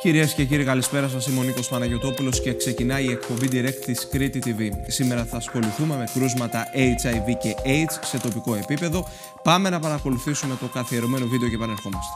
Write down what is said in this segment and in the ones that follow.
Κυρίες και κύριοι, καλησπέρα σας. Είμαι ο Νίκος Παναγιωτόπουλος και ξεκινάει η εκπομπή Direct της Κρήτη TV. Σήμερα θα ασχοληθούμε με κρούσματα HIV και AIDS σε τοπικό επίπεδο. Πάμε να παρακολουθήσουμε το καθιερωμένο βίντεο και επανερχόμαστε.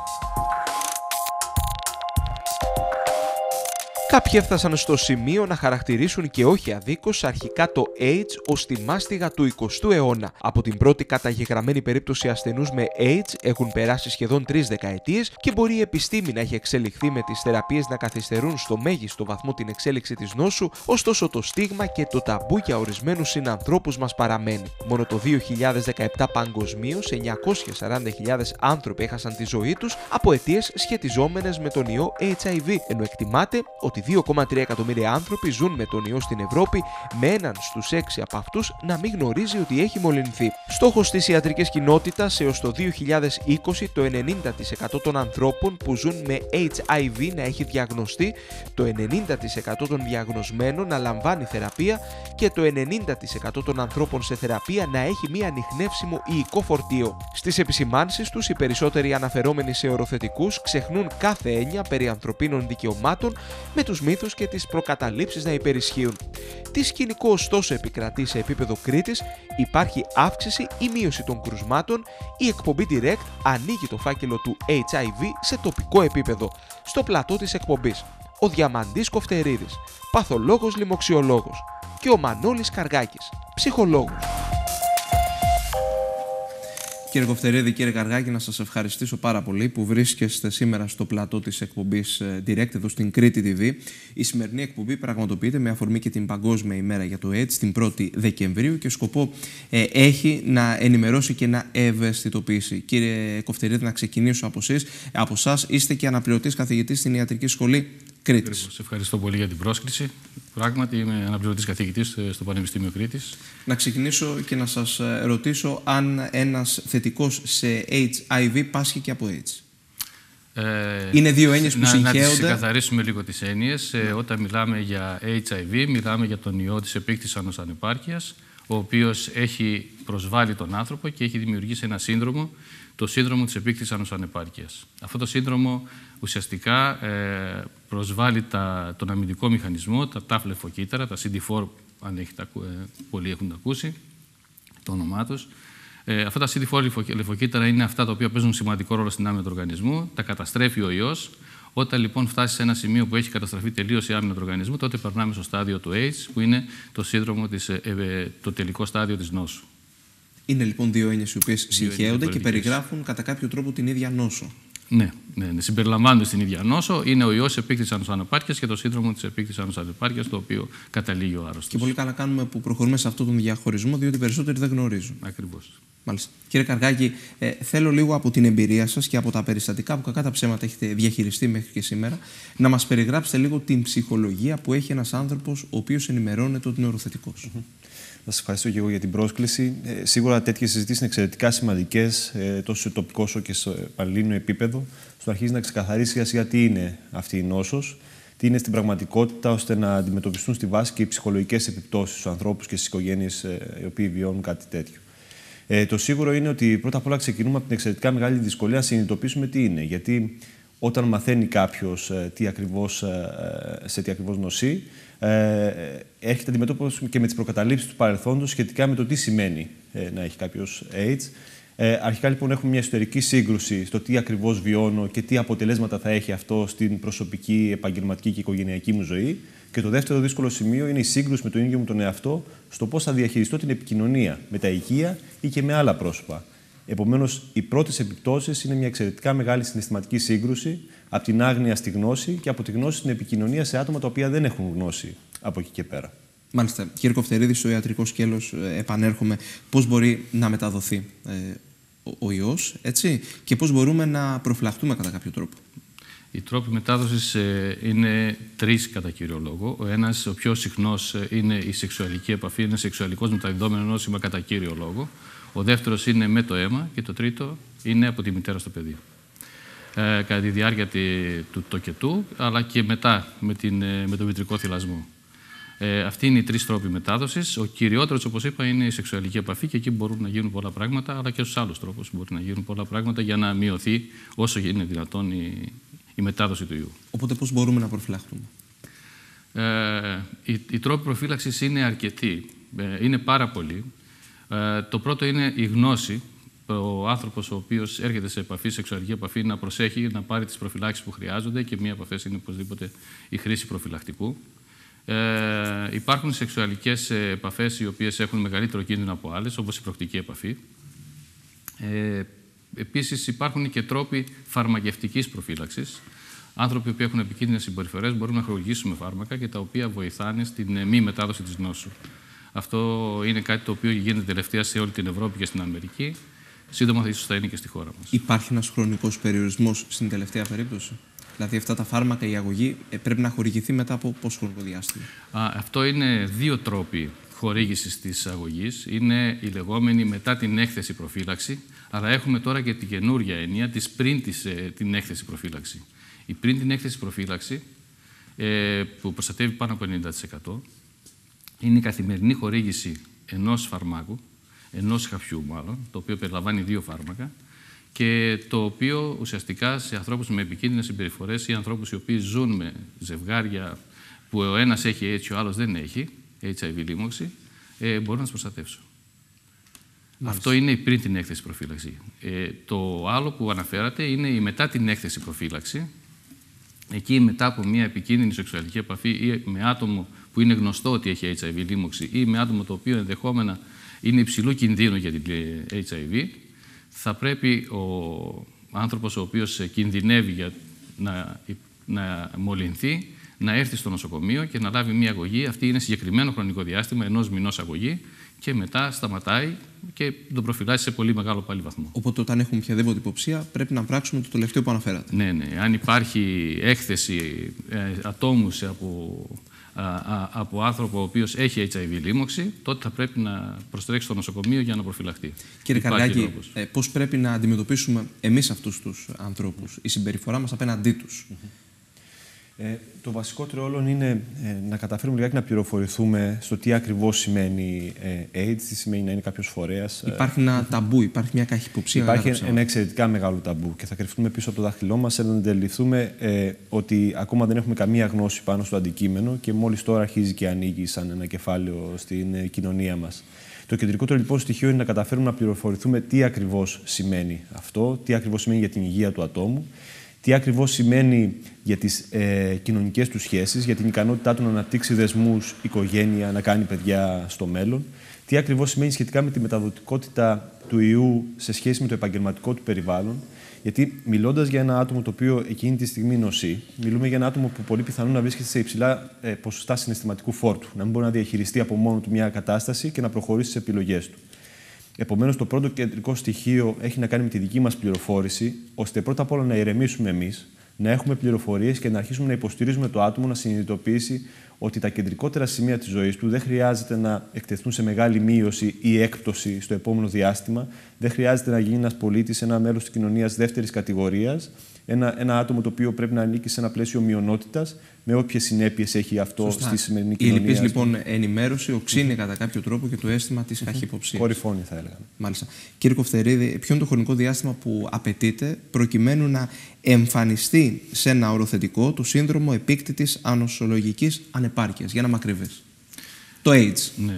Κάποιοι έφτασαν στο σημείο να χαρακτηρίσουν και όχι αδίκως αρχικά το AIDS ως τη μάστιγα του 20ου αιώνα. Από την πρώτη καταγεγραμμένη περίπτωση ασθενούς με AIDS έχουν περάσει σχεδόν 3 δεκαετίες και μπορεί η επιστήμη να έχει εξελιχθεί με τις θεραπείες να καθυστερούν στο μέγιστο βαθμό την εξέλιξη της νόσου, ωστόσο το στίγμα και το ταμπού για ορισμένους συνανθρώπους μας παραμένει. Μόνο το 2017 παγκοσμίως 940.000 άνθρωποι έχασαν τη ζωή τους από αιτίες σχετιζόμενες με τον ιό HIV, ενώ εκτιμάται ότι 2,3 εκατομμύρια άνθρωποι ζουν με τον ιό στην Ευρώπη, με έναν στους 6 από αυτούς να μην γνωρίζει ότι έχει μολυνθεί. Στόχος της ιατρικής κοινότητας έως το 2020 το 90% των ανθρώπων που ζουν με HIV να έχει διαγνωστεί, το 90% των διαγνωσμένων να λαμβάνει θεραπεία και το 90% των ανθρώπων σε θεραπεία να έχει μία ανιχνεύσιμο ιικό φορτίο. Στις επισημάνσεις τους, οι περισσότεροι αναφερόμενοι σε οροθετικούς ξεχνούν κάθε έννοια περί ανθρωπίνων δικαιωμάτων, με τους μύθους και τις προκαταλήψεις να υπερισχύουν. Τι σκηνικό ωστόσο επικρατεί σε επίπεδο Κρήτης? Υπάρχει αύξηση ή μείωση των κρουσμάτων? Η εκπομπή Direct ανοίγει το φάκελο του HIV σε τοπικό επίπεδο. Στο πλατό της εκπομπής, ο Διαμαντής Κοφτερίδης, παθολόγος λοιμοξιολόγος, και ο Μανώλης Καργάκης, ψυχολόγος. Κύριε Κοφτερίδη, κύριε Καργάκη, να σας ευχαριστήσω πάρα πολύ που βρίσκεστε σήμερα στο πλατό της εκπομπής Direct εδώ στην Κρήτη TV. Η σημερινή εκπομπή πραγματοποιείται με αφορμή και την Παγκόσμια ημέρα για το AIDS την 1η Δεκεμβρίου και σκοπό έχει να ενημερώσει και να ευαισθητοποιήσει. Κύριε Κοφτερίδη, να ξεκινήσω από εσάς. Είστε και αναπληρωτής καθηγητής στην Ιατρική Σχολή Κρήτης. Σας ευχαριστώ πολύ για την πρόσκληση. Πράγματι, είμαι αναπληρωτής καθηγητής στο Πανεπιστήμιο Κρήτης. Να ξεκινήσω και να σας ρωτήσω αν ένας θετικός σε HIV πάσχει και από AIDS. Είναι δύο έννοιες που συγχέονται. Να τις ξεκαθαρίσουμε λίγο τις έννοιες. Όταν μιλάμε για HIV, μιλάμε για τον ιό της επίκτης ανοσανεπάρκειας, ο οποίος έχει προσβάλει τον άνθρωπο και έχει δημιουργήσει ένα σύνδρομο, το σύνδρομο της επίκτης ανοσανεπάρκειας. Αυτό το σύνδρομο ουσιαστικά προσβάλλει τον αμυντικό μηχανισμό, τα τάφ λεφοκύτταρα, τα CD4, αν πολλοί έχουν ακούσει το όνομά τους. Αυτά τα CD4 λεφοκύτταρα είναι αυτά τα οποία παίζουν σημαντικό ρόλο στην άμυνα του οργανισμού, τα καταστρέφει ο ιός. Όταν λοιπόν φτάσει σε ένα σημείο που έχει καταστραφεί τελείως η άμυνα του οργανισμού, τότε περνάμε στο στάδιο του AIDS, που είναι το σύνδρομο το τελικό στάδιο της νόσου. Είναι λοιπόν δύο έννοιες οι οποίες συγχέονται και περιγράφουν κατά κάποιο τρόπο την ίδια νόσο. Ναι, συμπεριλαμβάνονται στην ίδια νόσο. Είναι ο ιός επίκτης ανοσανεπάρκειας και το σύνδρομο της επίκτης ανοσανεπάρκειας, το οποίο καταλήγει ο άρρωστος. Και πολύ καλά κάνουμε που προχωρούμε σε αυτόν τον διαχωρισμό, διότι περισσότεροι δεν γνωρίζουν. Ακριβώς. Μάλιστα. Κύριε Καργάκη, θέλω λίγο από την εμπειρία σας και από τα περιστατικά που κακά τα ψέματα έχετε διαχειριστεί μέχρι και σήμερα, να μας περιγράψετε λίγο την ψυχολογία που έχει ένας άνθρωπος ο οποίος ενημερώνεται ότι είναι οροθετικός. Σας ευχαριστώ και εγώ για την πρόσκληση. Σίγουρα τέτοιες συζητήσεις είναι εξαιρετικά σημαντικές, τόσο σε τοπικό όσο και στο πανελλήνιο επίπεδο, στο να αρχίσει να ξεκαθαρίσει σιγά-σιγά τι είναι αυτή η νόσος, τι είναι στην πραγματικότητα, ώστε να αντιμετωπιστούν στη βάση και οι ψυχολογικές επιπτώσεις στους ανθρώπους και στις οικογένειες οι οποίοι βιώνουν κάτι τέτοιο. Το σίγουρο είναι ότι πρώτα απ' όλα ξεκινούμε από την εξαιρετικά μεγάλη δυσκολία να συνειδητοποιήσουμε τι είναι. Γιατί όταν μαθαίνει κάποιος σε τι ακριβώς νοσεί, έρχεται αντιμετώπιση και με τις προκαταλήψεις του παρελθόντος σχετικά με το τι σημαίνει να έχει κάποιος AIDS. Αρχικά λοιπόν έχουμε μια εσωτερική σύγκρουση στο τι ακριβώς βιώνω και τι αποτελέσματα θα έχει αυτό στην προσωπική, επαγγελματική και οικογενειακή μου ζωή. Και το δεύτερο δύσκολο σημείο είναι η σύγκρουση με τον ίδιο μου τον εαυτό στο πώς θα διαχειριστώ την επικοινωνία με τα οικεία ή και με άλλα πρόσωπα. Επομένως, οι πρώτες επιπτώσεις είναι μια εξαιρετικά μεγάλη συναισθηματική σύγκρουση από την άγνοια στη γνώση και από τη γνώση στην επικοινωνία σε άτομα τα οποία δεν έχουν γνώση από εκεί και πέρα. Μάλιστα. Κύριε Κοφτερίδη, στο ιατρικό σκέλος επανέρχομαι. Πώς μπορεί να μεταδοθεί ο ιός, έτσι, και πώς μπορούμε να προφυλαχτούμε κατά κάποιο τρόπο? Οι τρόποι μετάδοσης είναι τρεις κατά κύριο λόγο. Ο ένας, ο πιο συχνός, είναι η σεξουαλική επαφή, είναι σεξουαλικός μεταδιδόμενο νόσημα κατά κύριο λόγο. Ο δεύτερος είναι με το αίμα και το τρίτο είναι από τη μητέρα στο παιδί. Κατά τη διάρκεια του τοκετού, αλλά και μετά με τον μητρικό θυλασμό. Αυτοί είναι οι τρεις τρόποι μετάδοσης. Ο κυριότερος, όπως είπα, είναι η σεξουαλική επαφή και εκεί μπορούν να γίνουν πολλά πράγματα, αλλά και στους άλλους τρόπους μπορεί να γίνουν πολλά πράγματα για να μειωθεί όσο είναι δυνατόν η μετάδοση του ιού. Οπότε πώς μπορούμε να προφυλαχτούμε? Οι τρόποι προφύλαξης είναι αρκετοί. Είναι πάρα πολλοί. Το πρώτο είναι η γνώση. Ο άνθρωπος ο οποίος έρχεται σε επαφή, σεξουαλική επαφή, να προσέχει να πάρει τις προφυλάξεις που χρειάζονται και μία από αυτές είναι οπωσδήποτε η χρήση προφυλακτικού. Υπάρχουν σεξουαλικές επαφές οι οποίες έχουν μεγαλύτερο κίνδυνο από άλλες, όπως η προκτική επαφή. Επίσης, υπάρχουν και τρόποι φαρμακευτικής προφύλαξης. Άνθρωποι που έχουν επικίνδυνες συμπεριφορές μπορούν να χορηγήσουμε φάρμακα και τα οποία βοηθάνε στην μη μετάδοση της νόσου. Αυτό είναι κάτι το οποίο γίνεται τελευταία σε όλη την Ευρώπη και στην Αμερική. Σύντομα ίσως θα είναι και στη χώρα μας. Υπάρχει ένας χρονικός περιορισμός στην τελευταία περίπτωση? Δηλαδή, αυτά τα φάρμακα, η αγωγή πρέπει να χορηγηθεί μετά από πόσο χρονικό διάστημα? Αυτό είναι δύο τρόποι χορήγησης της αγωγής. Είναι η λεγόμενη μετά την έκθεση προφύλαξη, αλλά έχουμε τώρα και την καινούργια έννοια της πριν την έκθεση προφύλαξη. Η πριν την έκθεση προφύλαξη, που προστατεύει πάνω από 90%, είναι η καθημερινή χορήγηση ενός φαρμάκου, ενός χαπιού μάλλον, το οποίο περιλαμβάνει 2 φάρμακα και το οποίο ουσιαστικά σε ανθρώπους με επικίνδυνες συμπεριφορές ή ανθρώπους οι οποίοι ζουν με ζευγάρια που ο ένας έχει έτσι, ο άλλος δεν έχει, HIV λίμωξη, μπορούν να τους προστατεύσουν. Αυτό είναι η πριν την έκθεση προφύλαξη. Το άλλο που αναφέρατε είναι η μετά την έκθεση προφύλαξη. Εκεί μετά από μια επικίνδυνη σεξουαλική επαφή ή με άτομο που είναι γνωστό ότι έχει HIV λίμωξη ή με άτομο το οποίο ενδεχόμενα είναι υψηλού κινδύνου για την HIV, θα πρέπει ο άνθρωπος ο οποίος κινδυνεύει για να μολυνθεί να έρθει στο νοσοκομείο και να λάβει μια αγωγή. Αυτή είναι συγκεκριμένο χρονικό διάστημα, 1 μηνός αγωγή, και μετά σταματάει και τον προφυλάσσει σε πολύ μεγάλο πάλι βαθμό. Οπότε, όταν έχουμε οποιαδήποτε υποψία, πρέπει να πράξουμε το τελευταίο που αναφέρατε. Ναι. Αν υπάρχει έκθεση ατόμου από άνθρωπο ο οποίος έχει HIV λίμωξη, τότε θα πρέπει να προστρέξει στο νοσοκομείο για να προφυλαχτεί. Κύριε Καργάκη, πώς πρέπει να αντιμετωπίσουμε εμείς αυτούς τους ανθρώπους, η συμπεριφορά μας απέναντί τους? Το βασικότερο όλων είναι να καταφέρουμε λιγάκι να πληροφορηθούμε στο τι ακριβώς σημαίνει AIDS, τι σημαίνει να είναι κάποιος φορέας. Υπάρχει ένα ταμπού, υπάρχει μια καχυποψία. Υπάρχει ένα εξαιρετικά μεγάλο ταμπού και θα κρυφτούμε πίσω από το δάχτυλό μας να αντιληφθούμε ότι ακόμα δεν έχουμε καμία γνώση πάνω στο αντικείμενο και μόλις τώρα αρχίζει και ανοίγει σαν ένα κεφάλαιο στην κοινωνία μας. Το κεντρικότερο λοιπόν στοιχείο είναι να καταφέρουμε να πληροφορηθούμε τι ακριβώς σημαίνει αυτό, τι ακριβώς σημαίνει για την υγεία του ατόμου, τι ακριβώς σημαίνει για τις κοινωνικές του σχέσεις, για την ικανότητά του να αναπτύξει δεσμούς, οικογένεια, να κάνει παιδιά στο μέλλον, τι ακριβώς σημαίνει σχετικά με τη μεταδοτικότητα του ιού σε σχέση με το επαγγελματικό του περιβάλλον. Γιατί μιλώντας για ένα άτομο το οποίο εκείνη τη στιγμή νοσεί, μιλούμε για ένα άτομο που πολύ πιθανόν να βρίσκεται σε υψηλά ποσοστά συναισθηματικού φόρτου, να μην μπορεί να διαχειριστεί από μόνο του μια κατάσταση και να προχωρήσει στις επιλογές του. Επομένως, το πρώτο κεντρικό στοιχείο έχει να κάνει με τη δική μας πληροφόρηση, ώστε πρώτα απ' όλα να ηρεμήσουμε εμείς, να έχουμε πληροφορίες και να αρχίσουμε να υποστηρίζουμε το άτομο να συνειδητοποιήσει ότι τα κεντρικότερα σημεία της ζωής του δεν χρειάζεται να εκτεθούν σε μεγάλη μείωση ή έκπτωση στο επόμενο διάστημα, δεν χρειάζεται να γίνει ένας πολίτης, ένα μέλος της κοινωνίας δεύτερης κατηγορίας, ένα άτομο το οποίο πρέπει να ανήκει σε ένα πλαίσιο μειονότητας, με όποιες συνέπειες έχει αυτό στη σημερινή κοινωνία. Η λυπής λοιπόν ενημέρωση οξύνει κατά κάποιο τρόπο και το αίσθημα της καχυποψίας. Κορυφώνει, θα έλεγα. Μάλιστα. Κύριε Κοφτερίδη, ποιο είναι το χρονικό διάστημα που απαιτείται προκειμένου να εμφανιστεί σε ένα οροθετικό το σύνδρομο επίκτητης ανοσολογικής ανεπάρκειας? Για να είμαι ακριβής. Το AIDS. Ναι.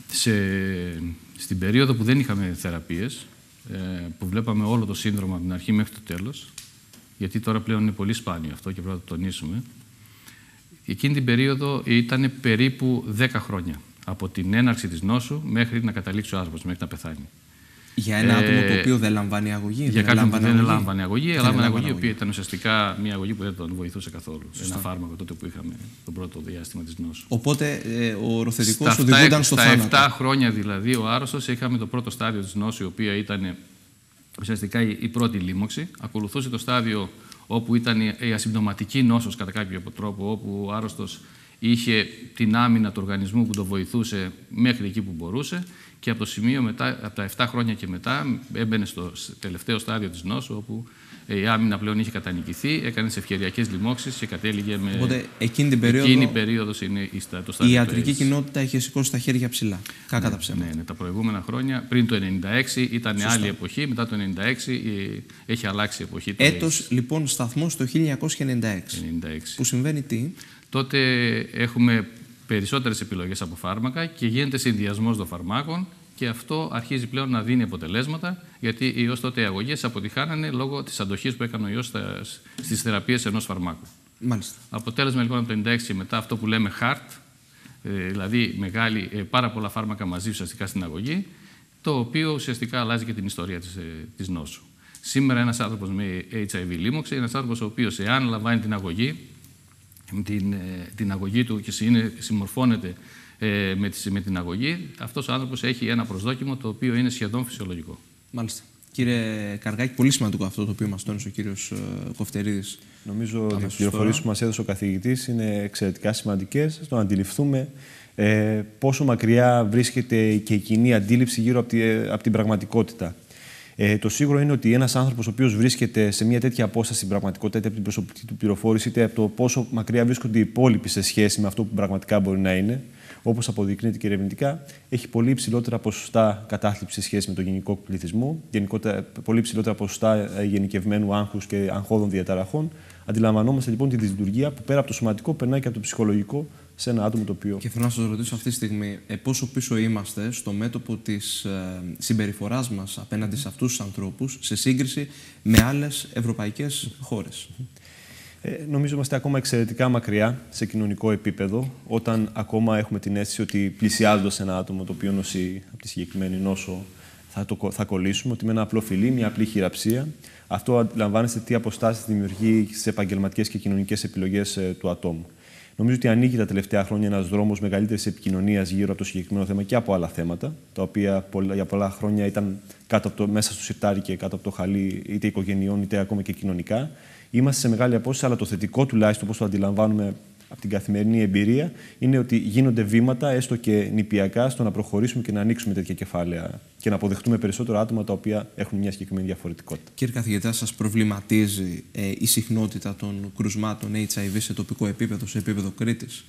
Στην περίοδο που δεν είχαμε θεραπείες, που βλέπαμε όλο το σύνδρομο από την αρχή μέχρι το τέλος, γιατί τώρα πλέον είναι πολύ σπάνιο αυτό και πρέπει να το τονίσουμε, εκείνη την περίοδο ήταν περίπου 10 χρόνια από την έναρξη της νόσου μέχρι να καταλήξει ο άνθρωπος, μέχρι να πεθάνει. Για ένα άτομο το οποίο δεν λαμβάνει αγωγή. Για κάποιον που δεν λάμβανε αγωγή, αλλά αγωγή η οποία ήταν ουσιαστικά μια αγωγή που δεν τον βοηθούσε καθόλου. Σωστά. Ένα φάρμακο τότε που είχαμε το πρώτο διάστημα της νόσου. Οπότε ο οροθετικός οδηγούνταν στο θάνατο. Στα 7 χρόνια δηλαδή ο άρρωστος είχαμε το πρώτο στάδιο της νόσου, η οποία ήταν ουσιαστικά η πρώτη λίμωξη. Ακολουθούσε το στάδιο όπου ήταν η ασυμπτωματική νόσος κατά κάποιο τρόπο, όπου ο άρρωστος είχε την άμυνα του οργανισμού που το βοηθούσε μέχρι εκεί που μπορούσε και από το σημείο μετά, από τα 7 χρόνια και μετά, έμπαινε στο τελευταίο στάδιο της νόσου, όπου η άμυνα πλέον είχε κατανικηθεί, έκανε τις ευκαιριακές λοιμώξεις και κατέληγε με. Οπότε εκείνη η περίοδος είναι το στάδιο. Η ιατρική κοινότητα είχε σηκώσει τα χέρια ψηλά. Κακά τα ψέματα. Ναι, τα προηγούμενα χρόνια, πριν το 1996 ήταν άλλη εποχή, μετά το 1996 έχει αλλάξει η εποχή. Έτος λοιπόν σταθμός το 1996. Που συμβαίνει τι? Τότε έχουμε περισσότερες επιλογές από φάρμακα και γίνεται συνδυασμός των φαρμάκων και αυτό αρχίζει πλέον να δίνει αποτελέσματα, γιατί οι ιός τότε οι αγωγές αποτυχάνανε λόγω της αντοχής που έκανε ο ιός στις θεραπείες ενός φαρμάκου. Μάλιστα. Αποτέλεσμα λοιπόν από το 1996 και μετά αυτό που λέμε HART, δηλαδή πάρα πολλά φάρμακα μαζί ουσιαστικά στην αγωγή, το οποίο ουσιαστικά αλλάζει και την ιστορία της νόσου. Σήμερα ένας άνθρωπος με HIV λίμωξη είναι ένας άνθρωπος ο οποίος, εάν λαμβάνει την αγωγή του και συμμορφώνεται με την αγωγή, αυτός ο άνθρωπος έχει ένα προσδόκιμο το οποίο είναι σχεδόν φυσιολογικό. Μάλιστα. Κύριε Καργάκη, πολύ σημαντικό αυτό το οποίο μας τόνισε ο κύριος Κοφτερίδης. Νομίζω ότι οι πληροφορίες που μας έδωσε ο καθηγητής είναι εξαιρετικά σημαντικές, στο να αντιληφθούμε πόσο μακριά βρίσκεται και η κοινή αντίληψη γύρω από την πραγματικότητα. Το σίγουρο είναι ότι ένας άνθρωπος ο οποίος βρίσκεται σε μια τέτοια απόσταση στην πραγματικότητα, είτε από την προσωπική του πληροφόρηση, είτε από το πόσο μακριά βρίσκονται οι υπόλοιποι σε σχέση με αυτό που πραγματικά μπορεί να είναι, όπως αποδεικνύεται και ερευνητικά, έχει πολύ υψηλότερα ποσοστά κατάθλιψη σε σχέση με τον γενικό πληθυσμό, γενικότερα πολύ υψηλότερα ποσοστά γενικευμένου άγχους και αγχώδων διαταραχών. Αντιλαμβανόμαστε λοιπόν τη δυσλειτουργία που πέρα από το σωματικό περνάει και από το ψυχολογικό σε ένα άτομο το οποίο. Και θέλω να σας ρωτήσω αυτή τη στιγμή, πόσο πίσω είμαστε στο μέτωπο της συμπεριφοράς μας απέναντι σε αυτούς τους ανθρώπους σε σύγκριση με άλλες ευρωπαϊκές χώρες? Νομίζω είμαστε ακόμα εξαιρετικά μακριά σε κοινωνικό επίπεδο, όταν ακόμα έχουμε την αίσθηση ότι πλησιάζοντας ένα άτομο το οποίο νοσεί από τη συγκεκριμένη νόσο θα κολλήσουμε, ότι με ένα απλό φιλί, μια απλή χειραψία, αυτό αντιλαμβάνεστε τι αποστάσεις δημιουργεί στις επαγγελματικές και κοινωνικές επιλογές του ατόμου. Νομίζω ότι ανοίγει τα τελευταία χρόνια ένας δρόμος μεγαλύτερης επικοινωνίας γύρω από το συγκεκριμένο θέμα και από άλλα θέματα, τα οποία για πολλά χρόνια ήταν μέσα στο σιρτάρι και κάτω από το χαλί, είτε οικογενειών είτε ακόμα και κοινωνικά. Είμαστε σε μεγάλη απόσταση, αλλά το θετικό τουλάχιστον, όπως το αντιλαμβάνουμε από την καθημερινή εμπειρία, είναι ότι γίνονται βήματα, έστω και νηπιακά, στο να προχωρήσουμε και να ανοίξουμε τέτοια κεφάλαια και να αποδεχτούμε περισσότερα άτομα τα οποία έχουν μια συγκεκριμένη διαφορετικότητα. Κύριε καθηγητά, σας προβληματίζει η συχνότητα των κρουσμάτων HIV σε τοπικό επίπεδο, σε επίπεδο Κρήτης?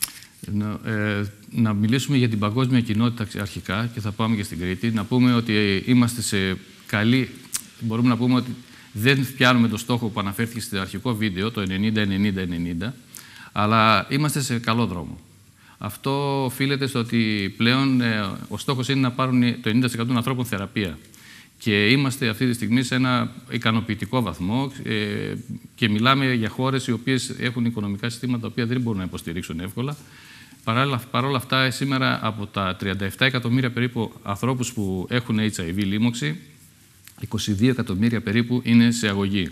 Να μιλήσουμε για την παγκόσμια κοινότητα αρχικά και θα πάμε και στην Κρήτη. Να πούμε ότι είμαστε σε καλή. Μπορούμε να πούμε ότι δεν πιάνουμε το στόχο που αναφέρθηκε στο αρχικό βίντεο, το 90-90-90, αλλά είμαστε σε καλό δρόμο. Αυτό οφείλεται στο ότι πλέον ο στόχος είναι να πάρουν το 90% των ανθρώπων θεραπεία. Και είμαστε αυτή τη στιγμή σε ένα ικανοποιητικό βαθμό και μιλάμε για χώρες οι οποίες έχουν οικονομικά συστήματα τα οποία δεν μπορούν να υποστηρίξουν εύκολα. Παρ' όλα αυτά, σήμερα από τα 37 εκατομμύρια περίπου ανθρώπους που έχουν HIV λίμωξη, 22 εκατομμύρια περίπου είναι σε αγωγή.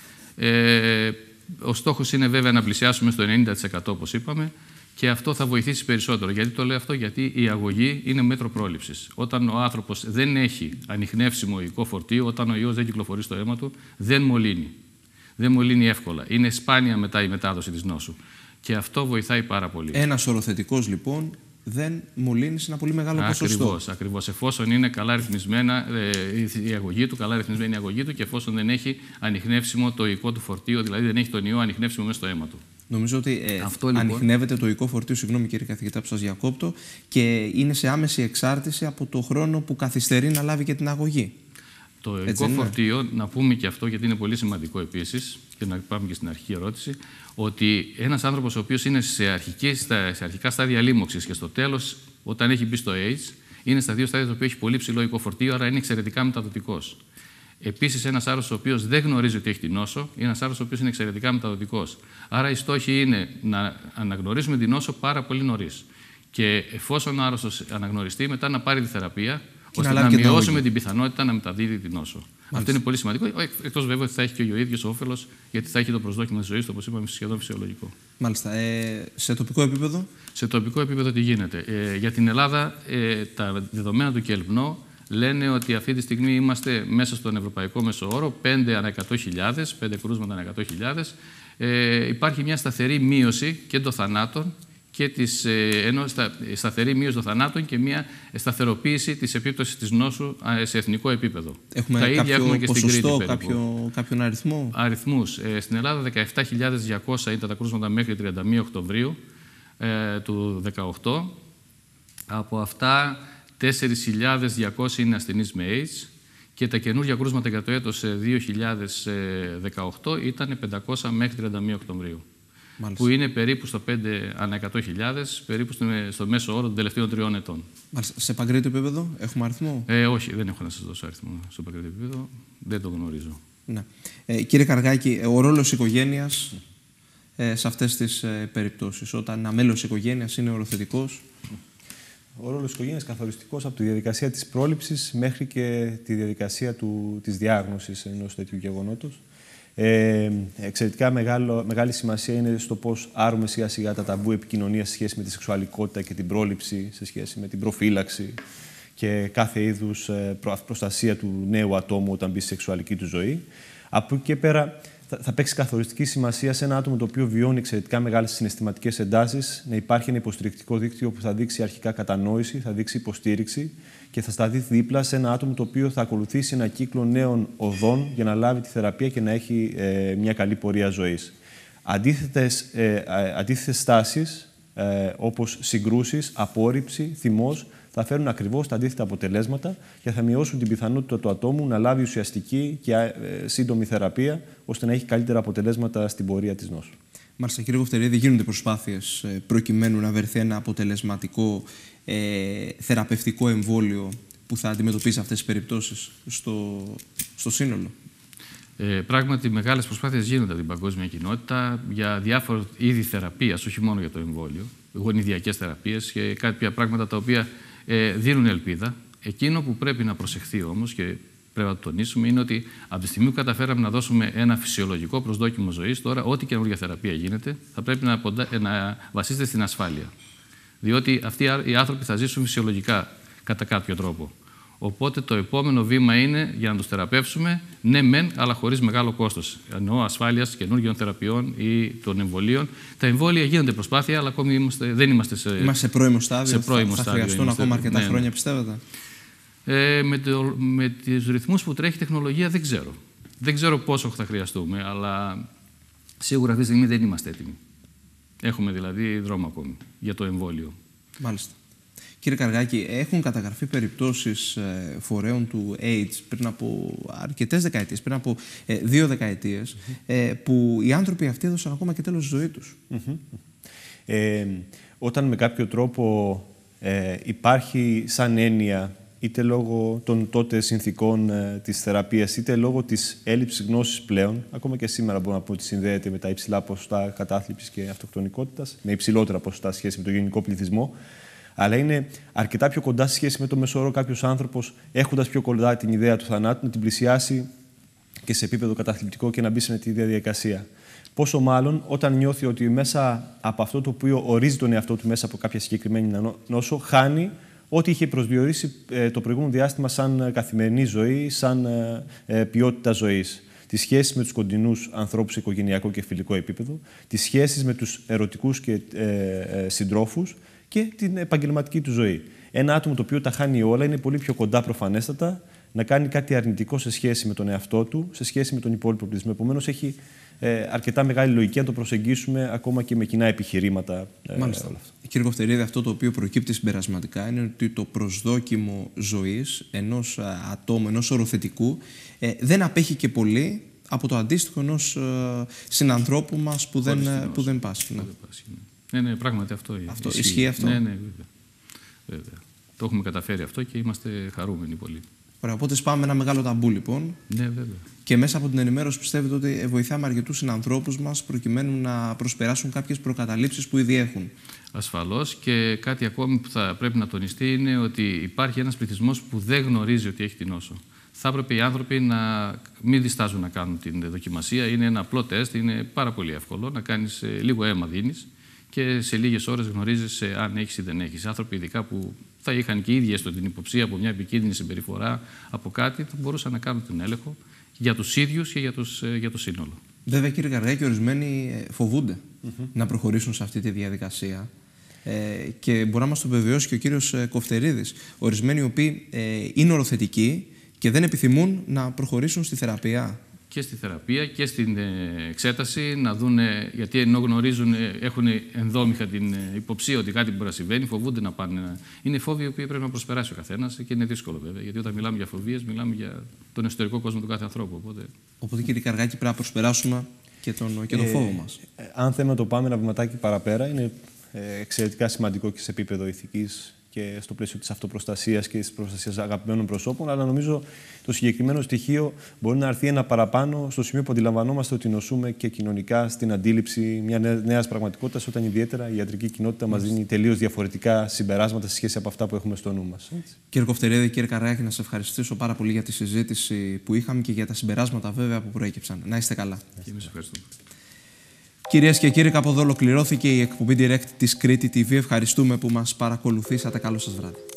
Ο στόχος είναι βέβαια να πλησιάσουμε στο 90% όπως είπαμε και αυτό θα βοηθήσει περισσότερο. Γιατί το λέω αυτό? Γιατί η αγωγή είναι μέτρο πρόληψης. Όταν ο άνθρωπος δεν έχει ανιχνεύσιμο υλικό φορτίο, όταν ο ιός δεν κυκλοφορεί στο αίμα του, δεν μολύνει. Δεν μολύνει εύκολα. Είναι σπάνια μετά η μετάδοση της νόσου. Και αυτό βοηθάει πάρα πολύ. Ένας οροθετικός λοιπόν δεν μολύνει σε ένα πολύ μεγάλο ποσοστό. Ακριβώς. Εφόσον είναι καλά ρυθμισμένα η αγωγή του, καλά ρυθμισμένη η αγωγή του και εφόσον δεν έχει ανιχνεύσιμο το υλικό του φορτίο, δηλαδή δεν έχει τον ιό ανιχνεύσιμο μέσα στο αίμα του. Νομίζω ότι ανιχνεύεται το υλικό φορτίο, συγγνώμη κύριε καθηγητά που σας διακόπτω, και είναι σε άμεση εξάρτηση από το χρόνο που καθυστερεί να λάβει και την αγωγή. Το υλικό φορτίο, να πούμε και αυτό γιατί είναι πολύ σημαντικό επίσης, και να πάμε και στην αρχική ερώτηση, ότι ένας άνθρωπος ο οποίος είναι σε αρχικά στάδια λίμωξης και στο τέλος, όταν έχει μπει στο AIDS, είναι στα δύο στάδια το οποίο έχει πολύ ψηλό υλικό φορτίο, άρα είναι εξαιρετικά μεταδοτικός. Επίσης, ένας άρρωστος ο οποίος δεν γνωρίζει ότι έχει την νόσο, είναι ένας άρρωστος ο οποίος είναι εξαιρετικά μεταδοτικός. Άρα, η στόχη είναι να αναγνωρίσουμε την νόσο πάρα πολύ νωρίς. Και εφόσον ο άρρωστος αναγνωριστεί, μετά να πάρει τη θεραπεία, ώστε να μειώσουμε την πιθανότητα να μεταδίδει την νόσο. Αυτό είναι πολύ σημαντικό. Εκτός βέβαια ότι θα έχει και ο ίδιος όφελος, γιατί θα έχει το προσδόκιμο της ζωής του, όπως είπαμε, σχεδόν φυσιολογικό. Μάλιστα. Σε τοπικό επίπεδο? Σε τοπικό επίπεδο τι γίνεται? Για την Ελλάδα, τα δεδομένα του ΚΕΛΠΝΟ λένε ότι αυτή τη στιγμή είμαστε μέσα στον ευρωπαϊκό μέσο όρο, 5 ανά 100.000, 5 κρούσματα ανά 100.000. Υπάρχει μια σταθερή μείωση και των θανάτων και σταθερή μείωση των θανάτων και μια σταθεροποίηση της επίπτωσης της νόσου σε εθνικό επίπεδο. Έχουμε τα ίδια έχουμε και στην Κρήτη. Κάποιον αριθμό? Αριθμούς. Στην Ελλάδα 17.200 ήταν τα κρούσματα μέχρι 31 Οκτωβρίου του 2018. Από αυτά 4.200 είναι ασθενείς με AIDS και τα καινούργια κρούσματα για το έτος 2018 ήταν 500 μέχρι 31 Οκτωβρίου. Μάλιστα. Που είναι περίπου στο 5 ανά 100.000, περίπου στο μέσο όρο των τελευταίων 3 ετών. Μάλιστα. Σε παγκρίτιο επίπεδο έχουμε αριθμό? Όχι, δεν έχω να σας δώσω αριθμό στο παγκρίτιο επίπεδο. Δεν το γνωρίζω. Ναι. Κύριε Καργάκη, ο ρόλος οικογένειας σε αυτές τις περιπτώσεις, όταν ένα μέλος οικογένειας είναι οροθετικός? Ο ρόλος της οικογένειας καθοριστικός από τη διαδικασία της πρόληψης μέχρι και τη διαδικασία της διάγνωσης ενός τέτοιου γεγονότος. Εξαιρετικά μεγάλη σημασία είναι στο πώς άρουμε σιγά-σιγά τα ταμπού επικοινωνίας σε σχέση με τη σεξουαλικότητα και την πρόληψη, σε σχέση με την προφύλαξη και κάθε είδους προστασία του νέου ατόμου όταν μπει στη σεξουαλική του ζωή. Από εκεί και πέρα θα παίξει καθοριστική σημασία σε ένα άτομο το οποίο βιώνει εξαιρετικά μεγάλες συναισθηματικές εντάσεις να υπάρχει ένα υποστηρικτικό δίκτυο που θα δείξει αρχικά κατανόηση, θα δείξει υποστήριξη και θα σταθεί δίπλα σε ένα άτομο το οποίο θα ακολουθήσει ένα κύκλο νέων οδών για να λάβει τη θεραπεία και να έχει μια καλή πορεία ζωής. Αντίθετες στάσεις, όπως συγκρούσεις, απόρριψη, θυμός, θα φέρουν ακριβώς τα αντίθετα αποτελέσματα και θα μειώσουν την πιθανότητα του ατόμου να λάβει ουσιαστική και σύντομη θεραπεία, ώστε να έχει καλύτερα αποτελέσματα στην πορεία της νόσου. Μάλιστα, κύριε Κοφτερίδη, γίνονται προσπάθειες προκειμένου να βρεθεί ένα αποτελεσματικό θεραπευτικό εμβόλιο που θα αντιμετωπίσει αυτές τις περιπτώσεις στο σύνολο? Πράγματι, μεγάλες προσπάθειες γίνονται από την παγκόσμια κοινότητα για διάφορα είδη θεραπείας, όχι μόνο για το εμβόλιο, γονιδιακές θεραπείες και κάποια πράγματα τα οποία δίνουν ελπίδα. Εκείνο που πρέπει να προσεχθεί όμως και πρέπει να το τονίσουμε είναι ότι από τη στιγμή που καταφέραμε να δώσουμε ένα φυσιολογικό προσδόκιμο ζωής, τώρα ό,τι καινούργια θεραπεία γίνεται θα πρέπει να βασίζεται στην ασφάλεια. Διότι αυτοί οι άνθρωποι θα ζήσουν φυσιολογικά κατά κάποιο τρόπο. Οπότε το επόμενο βήμα είναι για να τους θεραπεύσουμε, ναι μεν, αλλά χωρίς μεγάλο κόστος. Εννοώ ασφάλειας καινούργιων θεραπείων ή των εμβολίων. Τα εμβόλια γίνονται προσπάθεια, αλλά ακόμη δεν είμαστε σε πρώιμο στάδιο. Θα χρειαστούν ακόμα αρκετά χρόνια, πιστεύετε? Με τους ρυθμούς που τρέχει η τεχνολογία δεν ξέρω. Δεν ξέρω πόσο θα χρειαστούμε, αλλά σίγουρα αυτή τη στιγμή δεν είμαστε έτοιμοι. Έχουμε δηλαδή δρόμο ακόμη για το εμβόλιο. Μάλιστα. Κύριε Καργάκη, έχουν καταγραφεί περιπτώσεις φορέων του AIDS πριν από αρκετές δεκαετίες, πριν από 2 δεκαετίες, που οι άνθρωποι αυτοί έδωσαν ακόμα και τέλος στη ζωή τους. Όταν με κάποιο τρόπο υπάρχει σαν έννοια, είτε λόγω των τότε συνθήκων της θεραπείας, είτε λόγω της έλλειψης γνώσης πλέον, ακόμα και σήμερα μπορούμε να πούμε ότι συνδέεται με τα υψηλά ποσοστά κατάθλιψης και αυτοκτονικότητας, με υψηλότερα ποσοστά σχέση με τον γενικό πληθυσμό, αλλά είναι αρκετά πιο κοντά σε σχέση με το μέσο όρο κάποιος άνθρωπος, έχοντας πιο κοντά την ιδέα του θανάτου, να την πλησιάσει και σε επίπεδο καταθλιπτικό και να μπει σε αυτή τη διαδικασία. Πόσο μάλλον όταν νιώθει ότι μέσα από αυτό το οποίο ορίζει τον εαυτό του μέσα από κάποια συγκεκριμένη νόσο, χάνει ό,τι είχε προσδιορίσει το προηγούμενο διάστημα σαν καθημερινή ζωή, σαν ποιότητα ζωής. Τις σχέσεις με τους κοντινούς ανθρώπους σε οικογενειακό και φιλικό επίπεδο, τις σχέσεις με τους ερωτικούς και συντρόφους και την επαγγελματική του ζωή. Ένα άτομο το οποίο τα χάνει όλα είναι πολύ πιο κοντά προφανέστατα να κάνει κάτι αρνητικό σε σχέση με τον εαυτό του, σε σχέση με τον υπόλοιπο πληθυσμό. Επομένως, έχει αρκετά μεγάλη λογική να το προσεγγίσουμε ακόμα και με κοινά επιχειρήματα. Μάλιστα. Όλα αυτά. Κύριε Κοφτερίδη, αυτό το οποίο προκύπτει συμπερασματικά είναι ότι το προσδόκιμο ζωής ενός ατόμου, ενός οροθετικού, δεν απέχει και πολύ από το αντίστοιχο ενός συνανθρώπου μας που δεν πάσχει. Ναι, πράγματι αυτό ισχύει αυτό. Ναι, βέβαια. Το έχουμε καταφέρει αυτό και είμαστε χαρούμενοι πολύ. Ωραία, οπότε σπάμε ένα μεγάλο ταμπού, λοιπόν. Ναι, βέβαια. Και μέσα από την ενημέρωση πιστεύετε ότι βοηθάμε αρκετούς συνανθρώπους μας προκειμένου να προσπεράσουν κάποιες προκαταλήψεις που ήδη έχουν? Ασφαλώς. Και κάτι ακόμη που θα πρέπει να τονιστεί είναι ότι υπάρχει ένας πληθυσμός που δεν γνωρίζει ότι έχει την νόσο. Θα έπρεπε οι άνθρωποι να μην διστάζουν να κάνουν την δοκιμασία. Είναι ένα απλό τεστ, είναι πάρα πολύ εύκολο. Να κάνεις λίγο αίμα, δίνεις και σε λίγες ώρες γνωρίζεις αν έχεις ή δεν έχεις. Άνθρωποι ειδικά που θα είχαν και οι ίδιοι έστω την υποψία από μια επικίνδυνη συμπεριφορά, από κάτι, θα μπορούσαν να κάνουν τον έλεγχο για τους ίδιους και για το σύνολο. Βέβαια, κύριε Καργάκη, ορισμένοι φοβούνται να προχωρήσουν σε αυτή τη διαδικασία. Και μπορεί να μας το βεβαιώσει και ο κύριος Κοφτερίδης. Ορισμένοι οι οποίοι είναι οροθετικοί και δεν επιθυμούν να προχωρήσουν στη θεραπεία. Και στη θεραπεία και στην εξέταση, να δουν, γιατί ενώ γνωρίζουν, έχουν ενδόμηχα την υποψία ότι κάτι μπορεί να συμβαίνει, φοβούνται να πάνε. Είναι φόβοι οι οποίοι πρέπει να προσπεράσει ο καθένας και είναι δύσκολο βέβαια. Γιατί όταν μιλάμε για φοβίες, μιλάμε για τον εσωτερικό κόσμο του κάθε ανθρώπου. Οπότε κύριε Καργάκη, πρέπει να προσπεράσουμε και τον φόβο μας. Αν θέλουμε να το πάμε ένα βηματάκι παραπέρα, είναι εξαιρετικά σημαντικό και σε επίπεδο ηθικής και στο πλαίσιο της αυτοπροστασίας και της προστασίας αγαπημένων προσώπων, αλλά νομίζω το συγκεκριμένο στοιχείο μπορεί να έρθει ένα παραπάνω στο σημείο που αντιλαμβανόμαστε ότι νοσούμε και κοινωνικά στην αντίληψη μια νέας πραγματικότητας, όταν ιδιαίτερα η ιατρική κοινότητα μας δίνει τελείως διαφορετικά συμπεράσματα σε σχέση από αυτά που έχουμε στο νου μας. Κύριε Κοφτερίδη, κύριε Καργάκη, να σας ευχαριστήσω πάρα πολύ για τη συζήτηση που είχαμε και για τα συμπεράσματα βέβαια που προέκυψαν. Να είστε καλά. Και εμείς ευχαριστούμε. Κυρίες και κύριοι, κάπου εδώ ολοκληρώθηκε η εκπομπή Direct της Κρήτη TV. Ευχαριστούμε που μας παρακολουθήσατε. Καλό σας βράδυ.